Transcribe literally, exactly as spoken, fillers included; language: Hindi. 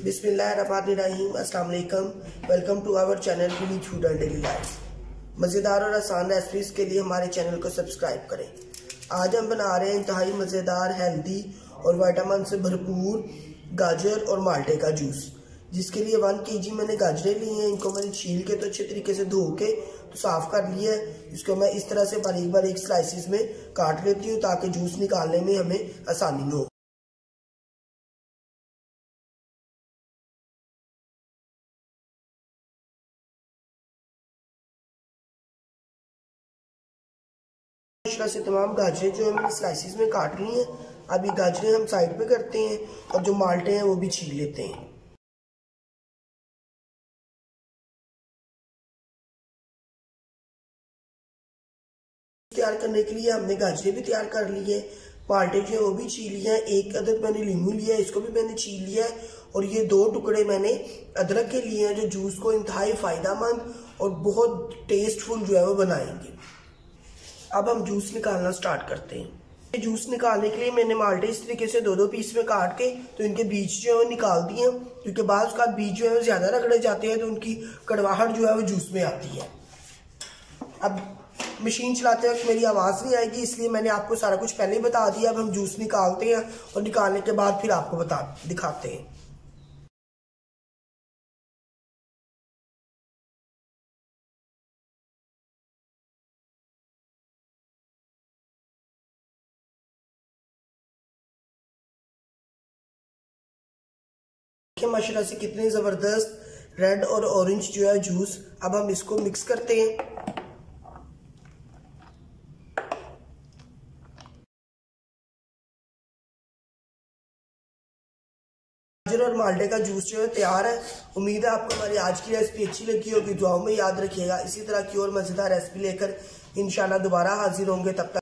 बिस्मिल्लाहिर्रहमानिर्रहीम। अस्सलाम वालेकुम। Welcome to our channel Vineet food and daily life. मज़ेदार और आसान रेसिपीज़ के लिए हमारे चैनल को सब्सक्राइब करें। आज हम बना रहे हैं इंतहाई मज़ेदार, हेल्दी और विटामिन से भरपूर गाजर और माल्टे का जूस, जिसके लिए वन के जी मैंने गाजरें ली हैं। इनको मैंने छील के तो अच्छे तरीके से धो के तो साफ़ कर लिया है। इसको मैं इस तरह से बारीक बारीक स्लाइसिस में काट लेती हूँ ताकि जूस निकालने में हमें आसानी हो। इस तरह से तमाम गाजरें जो है मैंने स्लाइसिस में काट ली हैं। अब ये गाजरें हम साइड पे करते हैं और जो माल्टे हैं वो भी छील लेते हैं। तैयार करने के लिए हमने गाजरें भी तैयार कर ली है, माल्टे जो है वो भी छील लिया है। एक अदद मैंने लीमू लिया है, इसको भी मैंने छील लिया है। और ये दो टुकड़े मैंने अदरक के लिए हैं जो जूस को इंतहाई फायदेमंद और बहुत टेस्टफुल जो है वो बनाएंगे। अब हम जूस निकालना स्टार्ट करते हैं। जूस निकालने के लिए मैंने माल्टे इस तरीके से दो दो पीस में काट के तो इनके बीज जो है वो निकाल दिए, क्योंकि बाद उसका बीज जो है वो ज्यादा रगड़े जाते हैं तो उनकी कड़वाहट जो है वो जूस में आती है। अब मशीन चलाते वक्त मेरी आवाज़ नहीं आएगी, इसलिए मैंने आपको सारा कुछ पहले ही बता दिया। अब हम जूस निकालते हैं और निकालने के बाद फिर आपको बता दिखाते हैं। देखिए माशाल्लाह से कितने ज़बरदस्त रेड और ऑरेंज जो है जूस। अब हम इसको मिक्स करते हैं। गाजर और माल्टे का जूस जो है तैयार है। उम्मीद है आपको हमारी आज की रेसिपी अच्छी लगी होगी। दुआओं में याद रखिएगा। इसी तरह की और मज़ेदार रेसिपी लेकर इंशाल्लाह दोबारा हाजिर होंगे। तब तक